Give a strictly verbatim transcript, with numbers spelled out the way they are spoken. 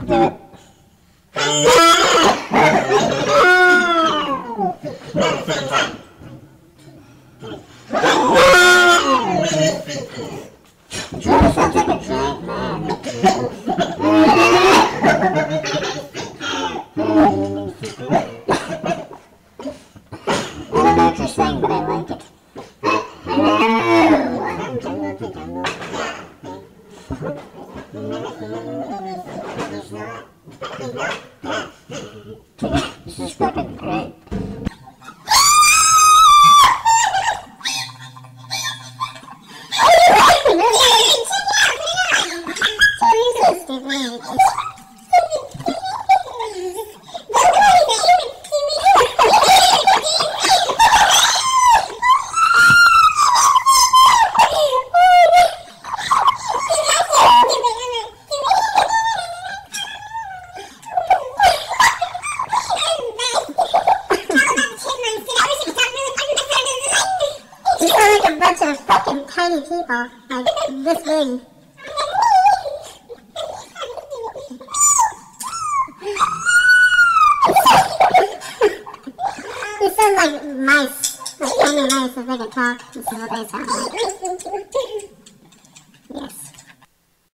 Do it. That sounds like a giant man. I don't know what you're saying, but I like it. This is fucking great. Like a bunch of fucking tiny people, like this big. They sound like mice, like tiny mice if they could talk. This is what they sound like.